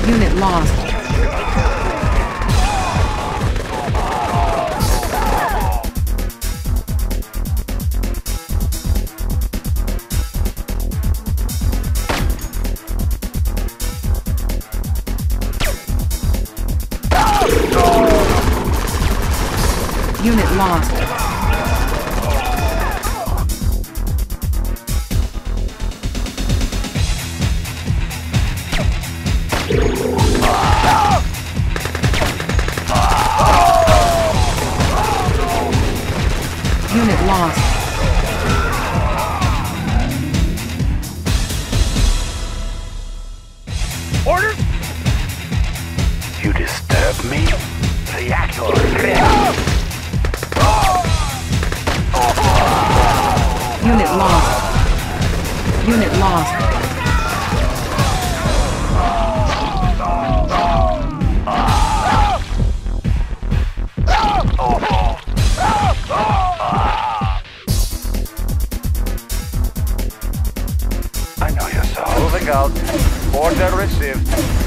Unit lost. Unit lost. Unit lost. Orders? You disturb me? Reactor ready. Unit lost. Unit lost. I know you're so. Moving out. Order received.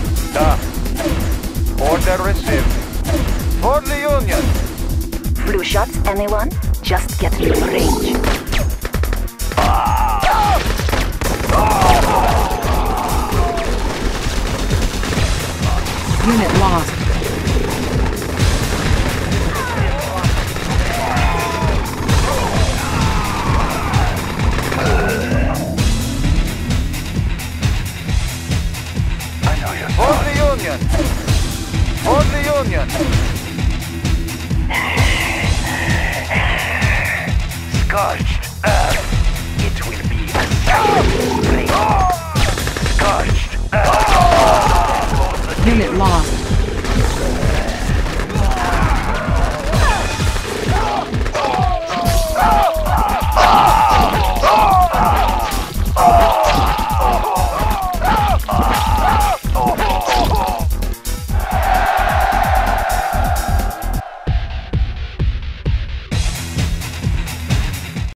Order received. For the Union. Blue shots, anyone? Just get in range. Unit lost. I know you're so. For the Union. For the Union. Scorched earth. It will be a silent flame. Scorched earth. Unit lost.